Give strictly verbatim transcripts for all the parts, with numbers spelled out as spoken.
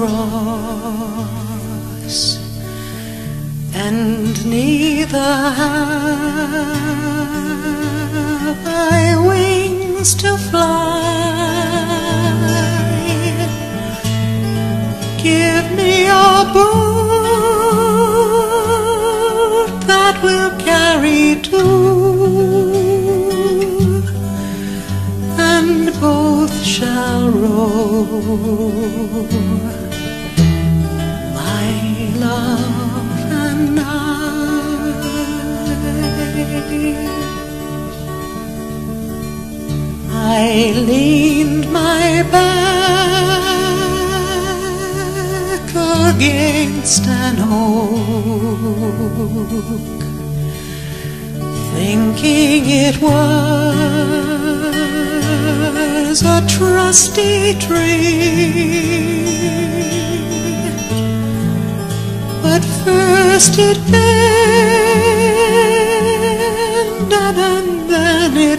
cross, and neither have I wings to fly. Give me a boat that will carry two, and both shall row, my love and I. I leaned my back against an oak, thinking it was a trusty tree. But first it bended and then it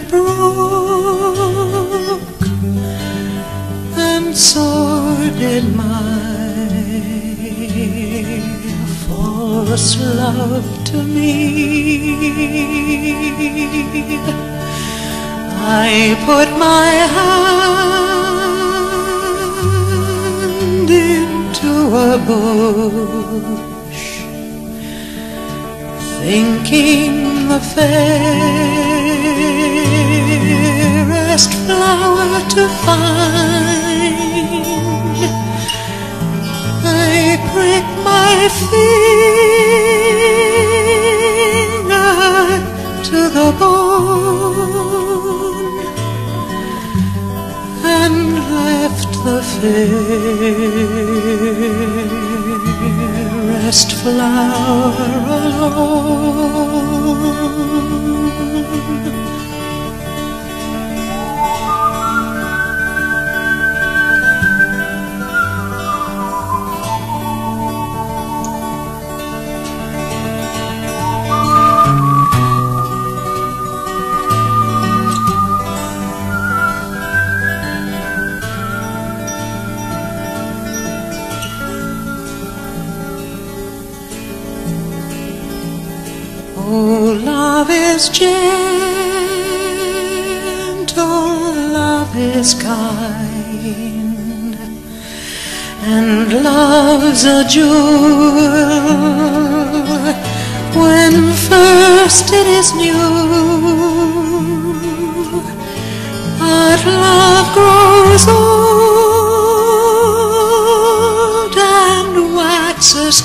broke, and so did my false love to me. I put my hand into a bush, thinking the fairest flower to find. I prick my finger to the bone, and left the fairest flower alone. Oh, love is gentle, love is kind, and love's a jewel when first it is new. But love grows old and waxes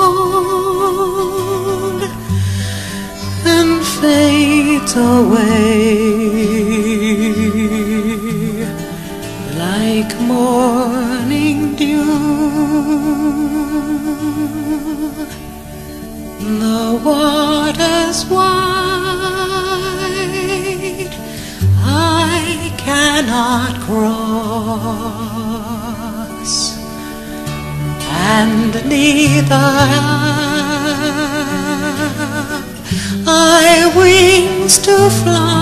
cold, and fades away like morning dew. The water's wide, I cannot cross, and neither I wings to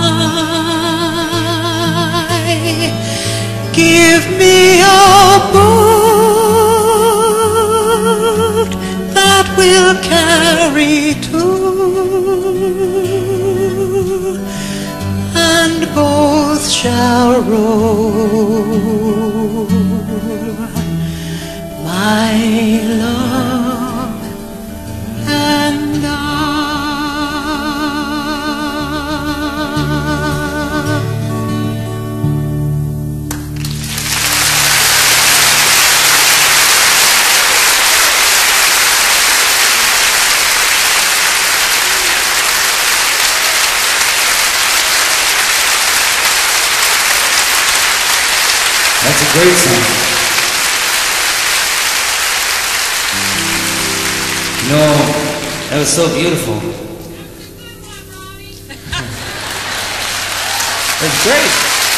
fly. Give me a boat that will carry two, and both shall row, my love and I. That's a great song. No, that was so beautiful. That's great.